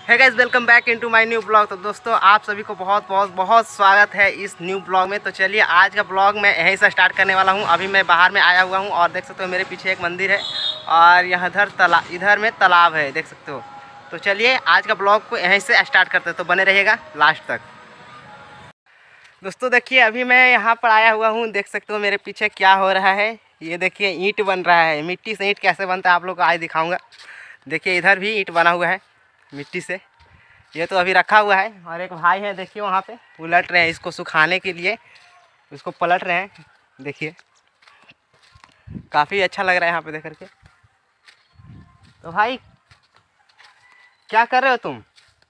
है guys, welcome back into my new blog. तो दोस्तों आप सभी को बहुत बहुत बहुत स्वागत है इस न्यू ब्लॉग में। तो चलिए आज का ब्लॉग मैं यहीं से स्टार्ट करने वाला हूं। अभी मैं बाहर में आया हुआ हूं और देख सकते हो मेरे पीछे एक मंदिर है और यहाँ इधर में तालाब है, देख सकते हो। तो चलिए आज का ब्लॉग को यहीं से स्टार्ट करते हैं, तो बने रहिएगा लास्ट तक। दोस्तों देखिए अभी मैं यहाँ पर आया हुआ हूँ, देख सकते हो मेरे पीछे क्या हो रहा है। ये देखिए ईंट बन रहा है। मिट्टी से ईंट कैसे बनता है आप लोग को आज दिखाऊँगा। देखिए इधर भी ईंट बना हुआ है मिट्टी से। ये तो अभी रखा हुआ है और एक भाई है देखिए वहाँ पे उलट रहे हैं इसको सुखाने के लिए, इसको पलट रहे हैं। देखिए काफ़ी अच्छा लग रहा है यहाँ पे देख करके। तो भाई क्या कर रहे हो तुम?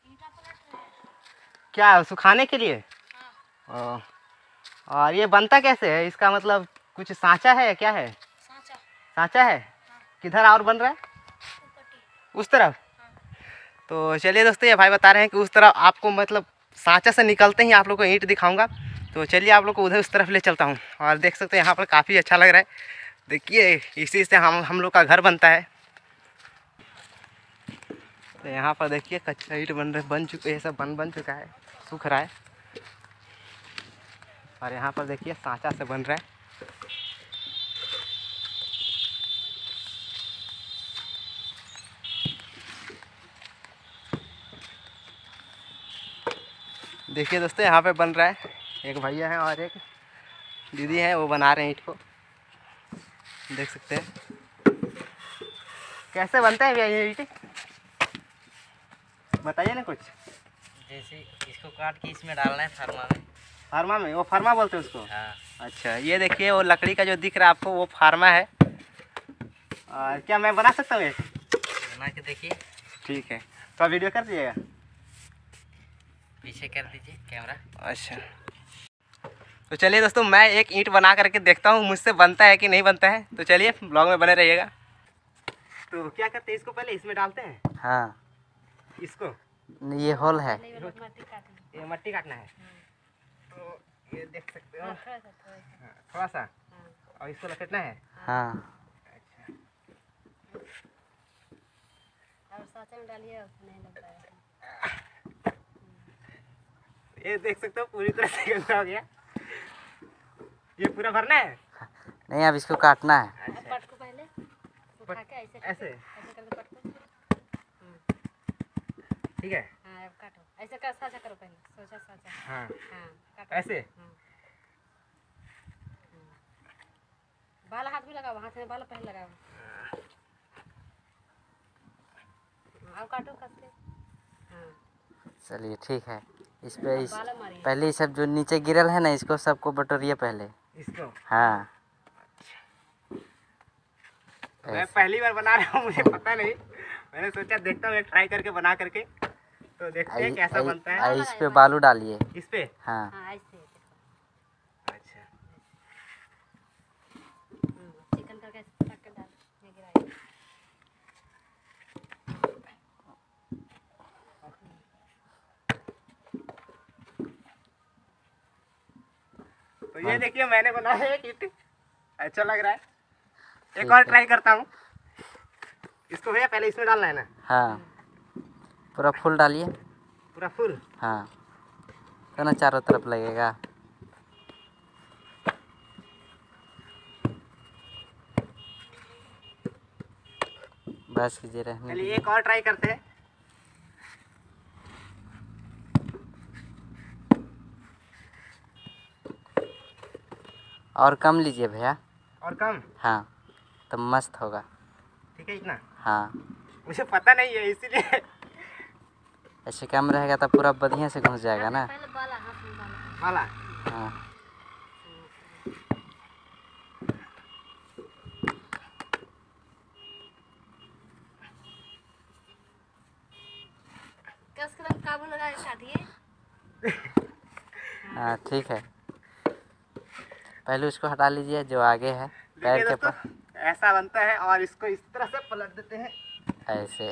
क्या सुखाने के लिए? और ये बनता कैसे है? इसका मतलब कुछ सांचा है क्या है? सांचा है। किधर और बन रहा है? उस तरफ। तो चलिए दोस्तों ये भाई बता रहे हैं कि उस तरफ आपको मतलब सांचा से निकलते ही आप लोग को ईंट दिखाऊंगा। तो चलिए आप लोग को उधर उस तरफ ले चलता हूँ। और देख सकते हैं यहाँ पर काफ़ी अच्छा लग रहा है। देखिए इसी से हम लोग का घर बनता है। तो यहाँ पर देखिए कच्चा ईंट बन चुके हैं, सब बन चुका है, सूख रहा है। और यहाँ पर देखिए सांचा से बन रहा है। देखिए दोस्तों यहाँ पे बन रहा है। एक भैया है और एक दीदी है, वो बना रहे हैं ईंट को, देख सकते हैं। कैसे बनता है भैया ये ईंट, बताइए ना कुछ। जैसे इसको काट के इसमें डालना है फार्मा में। फार्मा में? वो फार्मा बोलते हैं उसको? हाँ। अच्छा ये देखिए वो लकड़ी का जो दिख रहा है आपको वो फार्मा है। और क्या मैं बना सकता हूँ? बना के देखिए। ठीक है तो वीडियो कर दीजिएगा, पीछे कर दीजिए कैमरा। अच्छा तो चलिए दोस्तों मैं एक ईंट बना करके देखता हूँ मुझसे बनता है कि नहीं बनता है। तो चलिए ब्लॉग में बने रहिएगा। तो क्या करते हैं, इसको पहले इसमें डालते हैं। हाँ इसको ये होल है, ये मट्टी काटना है। तो ये देख सकते हो थोड़ा सा, और इसको लपेटना है। हाँ अच्छा और सांचे में डालिए, नहीं लग पाएगा। ये देख सकते हो पूरी तरह से गंदा हो गया। ये पूरा भरना है? नहीं अब इसको काटना है। अब पट को पहले उठा के ऐसे ऐसे करके पट को। ठीक है। हाँ अब काटो, ऐसे कर साझा करो पहले, सोचा साझा। हाँ हाँ काटो ऐसे। बाल हाथ भी लगाओ, हाथ में बाल पहले लगाओ। अब काटो कसके। हाँ चलिए ठीक है। इस पे इस बाल मारिए। पहले ये सब जो नीचे गिरल है ना इसको सबको बटोरिए पहले। इसको? हाँ मैं पहली बार बना रहा हूँ, मुझे पता नहीं। मैंने सोचा देखता हूँ एक ट्राई करके बना करके, तो देखते हैं कैसा बनता है। इस पे बालू डालिए। इस पे? हाँ हाँ ऐसे। अच्छा चिकन करके पटक के डाल, ये गिराइए। तो ये देखिए मैंने बनाया है ईंट, अच्छा लग रहा है। एक और ट्राई करता हूँ। इसको भैया पहले इसमें डालना है ना? हाँ पूरा फुल डालिए। पूरा फुल? हाँ तो ना चारों तरफ लगेगा। बस कीजिए रहने चलिए दीजिए। एक और ट्राई करते हैं। और कम लीजिए भैया। और कम? हाँ तो मस्त होगा। ठीक है इतना? हाँ मुझे पता नहीं है इसीलिए। ऐसे कम रहेगा तो पूरा बढ़िया से घुस जाएगा ना। पहले बाला हाथ में बाला। वाला? हाँ कस के काबू लगा के काटिए। हाँ ठीक है। पहले उसको हटा लीजिए जो आगे है पैर देखिए के दोस्तों पास। ऐसा बनता है और इसको इस तरह से पलट देते हैं ऐसे।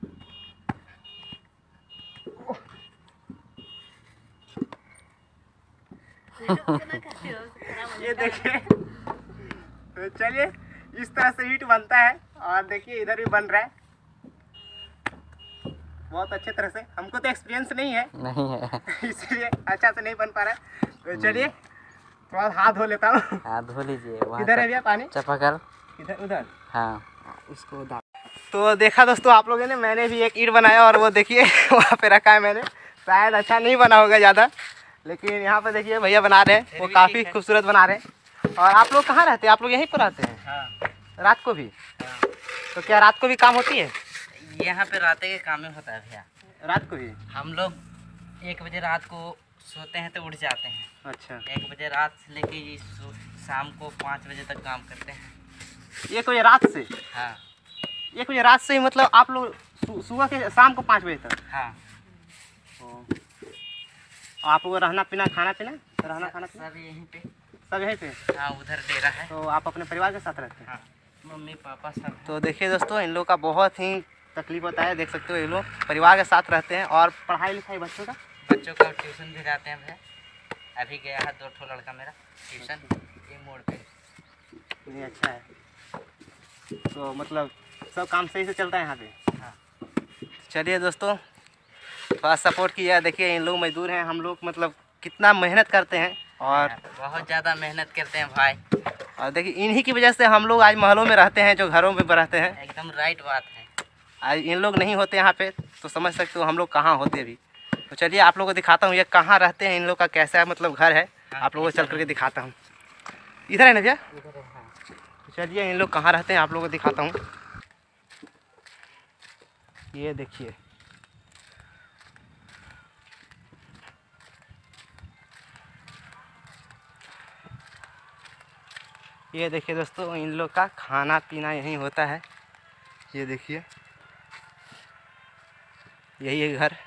ये देखिए। तो चलिए इस तरह से ईंट बनता है। और देखिए इधर भी बन रहा है, बहुत अच्छे तरह से। हमको तो एक्सपीरियंस नहीं है नहीं है। इसलिए अच्छा से नहीं बन पा रहा है। तो चलिए थोड़ा हाथ धो लेता हूँ। हाँ धो लीजिए। वहाँ किधर है भैया पानी? चापाकल। इधर उधर हाँ उसको डाल। तो देखा दोस्तों आप लोगों ने, मैंने भी एक ईंट बनाया और वो देखिए वहाँ पे रखा है मैंने। शायद अच्छा नहीं बना होगा ज़्यादा, लेकिन यहाँ पे देखिए भैया बना रहे हैं, वो काफ़ी खूबसूरत बना रहे हैं। और आप लोग कहाँ रहते हैं? आप लोग यहीं पर रहते हैं? हाँ रात को भी? हाँ। तो क्या रात को भी काम होती है? यहाँ पे रात के काम में होता है भैया। रात को भी? हम लोग 1 बजे रात को सोते हैं तो उठ जाते हैं। अच्छा। 1 बजे रात से लेके शाम को 5 बजे तक काम करते हैं। 1 बजे रात से? हाँ 1 बजे रात से ही मतलब आप लोग सुबह के शाम को 5 बजे तक? हाँ। आप लोग रहना पीना खाना पीना रहना खाना पीना सब यहीं पे। सब यहीं पे? हाँ उधर डेरा है। तो आप अपने परिवार के साथ रहते हैं? हाँ मम्मी पापा सब। तो देखिए दोस्तों इन लोग का बहुत ही तकलीफ होता है, देख सकते हो ये लोग परिवार के साथ रहते हैं। और पढ़ाई लिखाई बच्चों का ट्यूशन भी जाते हैं भैया। अभी गया है 2 ठो लड़का मेरा ट्यूशन ये मोड़ पे। नहीं अच्छा है। तो मतलब सब काम सही से चलता है यहाँ पे? हाँ। चलिए दोस्तों थोड़ा सपोर्ट किया। देखिए इन लोग मजदूर हैं, हम लोग मतलब कितना मेहनत करते हैं और बहुत ज़्यादा मेहनत करते हैं भाई। और देखिए इन्हीं की वजह से हम लोग आज महलों में रहते हैं, जो घरों में रहते हैं। एकदम राइट बात है। आज इन लोग नहीं होते यहाँ पे तो समझ सकते हो हम लोग कहाँ होते अभी। तो चलिए आप लोगों को दिखाता हूँ ये कहाँ रहते हैं, इन लोग का कैसा मतलब घर है। आप लोगों को चल करके दिखाता हूँ। इधर है ना भैया? तो चलिए इन लोग कहाँ रहते हैं आप लोगों को दिखाता हूँ। ये देखिए ये देखिए दोस्तों इन लोग का खाना पीना यहीं होता है। ये देखिए यही है घर।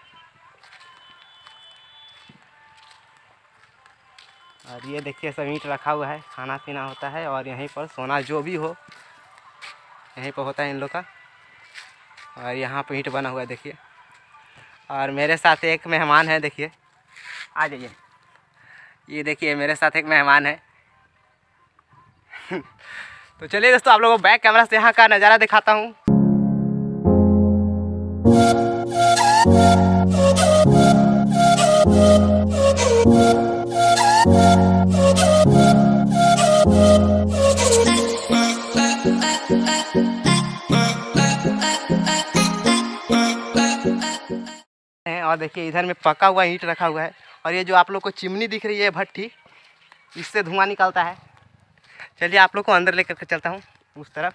और ये देखिए सब ईंट रखा हुआ है, खाना पीना होता है और यहीं पर सोना जो भी हो यहीं पर होता है इन लोग का। और यहाँ पर ईंट बना हुआ है देखिए। और मेरे साथ एक मेहमान है, देखिए आ जाइए। ये देखिए मेरे साथ एक मेहमान है। तो चलिए दोस्तों आप लोगों को बैक कैमरा से यहाँ का नज़ारा दिखाता हूँ। और देखिए इधर में पका हुआ ईंट रखा हुआ है। और ये जो आप लोग को चिमनी दिख रही है भट्ठी, इससे धुआं निकलता है। चलिए आप लोग को अंदर लेकर के चलता हूँ उस तरफ।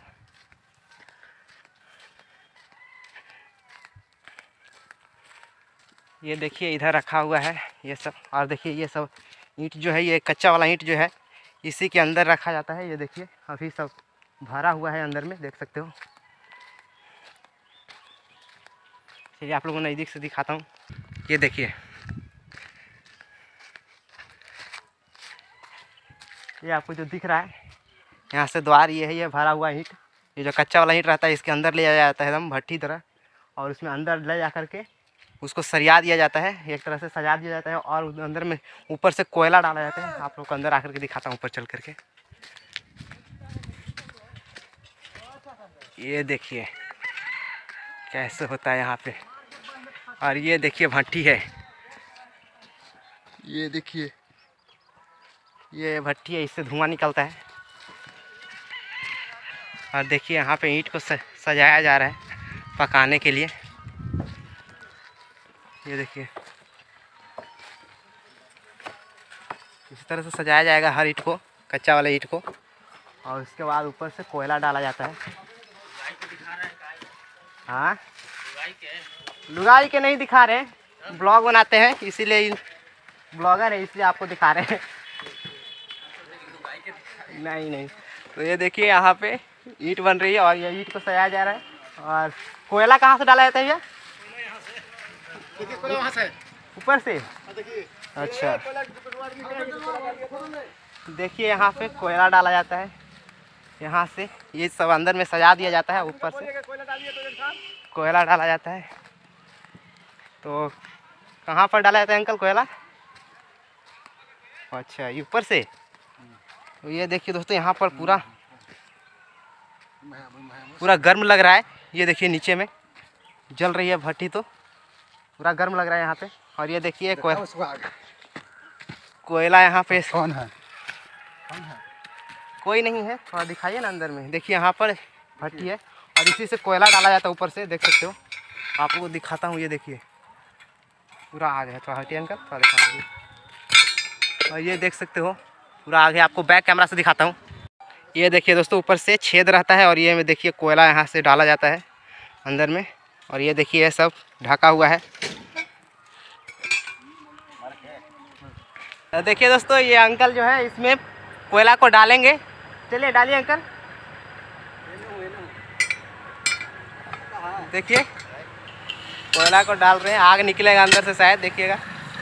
ये देखिए इधर रखा हुआ है ये सब। और देखिए ये सब ईंट जो है, ये कच्चा वाला ईंट जो है इसी के अंदर रखा जाता है। ये देखिए अभी सब भरा हुआ है अंदर में, देख सकते हो। चलिए आप लोगों को नज़दीक से दिखाता हूँ। ये देखिए ये आपको जो दिख रहा है यहाँ से द्वार ये है, ये भरा हुआ ईंट। ये जो कच्चा वाला ईंट रहता है इसके अंदर ले जाया जाता है एकदम भट्टी तरह। और उसमें अंदर ले जा करके उसको सरिया दिया जाता है, एक तरह से सजा दिया जाता है। और अंदर में ऊपर से कोयला डाला जाता है। आप लोग को अंदर आकर के दिखाता हूँ ऊपर चल करके। ये देखिए कैसे होता है यहाँ पे। और ये देखिए भट्टी है, ये देखिए ये भट्टी है, इससे धुआं निकलता है। और देखिए यहाँ पे ईंट को सजाया जा रहा है पकाने के लिए। ये देखिए इस तरह से सजाया जाएगा हर ईंट को, कच्चा वाला ईंट को। और उसके बाद ऊपर से कोयला डाला जाता है। हाँ लुगाई के नहीं दिखा रहे, ब्लॉग बनाते हैं इसीलिए, ब्लॉगर है इसलिए आपको दिखा रहे हैं। नहीं नहीं। तो ये देखिए यहाँ पे ईंट बन रही है और ये ईंट को सजाया जा रहा है। और कोयला कहाँ से डाला जाता है भैया? वहाँ से ऊपर से। अच्छा देखिए यहाँ पे कोयला डाला जाता है, यहाँ से ये सब अंदर में सजा दिया जाता है। ऊपर से कोयला डाला जाता है। तो कहाँ पर डाला जाता है अंकल कोयला? अच्छा ये ऊपर से। तो ये देखिए दोस्तों यहाँ पर पूरा गर्म लग रहा है। ये देखिए नीचे में जल रही है भट्टी। तो पूरा गर्म लग रहा है यहाँ पे। और ये देखिए कोयला यहाँ पे कौन है? कोई नहीं है, थोड़ा दिखाइए ना अंदर में। देखिए यहाँ पर भट्टी है और इसी से कोयला डाला जाता है ऊपर से, देख सकते हो। आप लोगों को दिखाता हूँ, ये देखिए पूरा आग है। थोड़ा हटिए अंकल, थोड़ा दिखा। और ये देख सकते हो पूरा आग है। आपको बैक कैमरा से दिखाता हूँ। ये देखिए दोस्तों, ऊपर से छेद रहता है और ये में देखिए कोयला यहाँ से डाला जाता है अंदर में। और ये देखिए ये सब ढका हुआ है। देखिए दोस्तों, ये अंकल जो है इसमें कोयला को डालेंगे। चलिए डालिए अंकल। देखिए कोयला को डाल रहे हैं, आग निकलेगा अंदर से शायद, देखिएगा।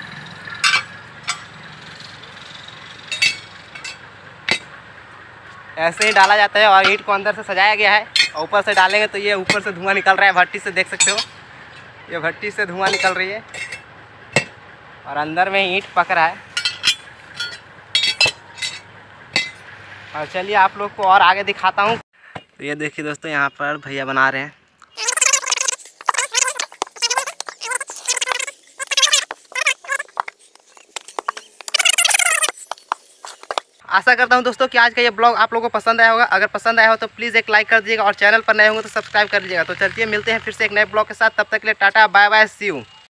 ऐसे ही डाला जाता है और ईंट को अंदर से सजाया गया है। और ऊपर से डालेंगे तो ये ऊपर से धुआं निकल रहा है भट्टी से, देख सकते हो। ये भट्टी से धुआं निकल रही है और अंदर में ईंट पक रहा है। और चलिए आप लोग को और आगे दिखाता हूँ। तो ये देखिए दोस्तों, यहाँ पर भैया बना रहे हैं। आशा करता हूँ दोस्तों कि आज का ये ब्लॉग आप लोगों को पसंद आया होगा। अगर पसंद आया हो तो प्लीज़ एक लाइक कर दीजिएगा और चैनल पर नए होंगे तो सब्सक्राइब कर लीजिएगा। तो चलिए मिलते हैं फिर से एक नए ब्लॉग के साथ। तब तक के लिए tata bye bye, see you.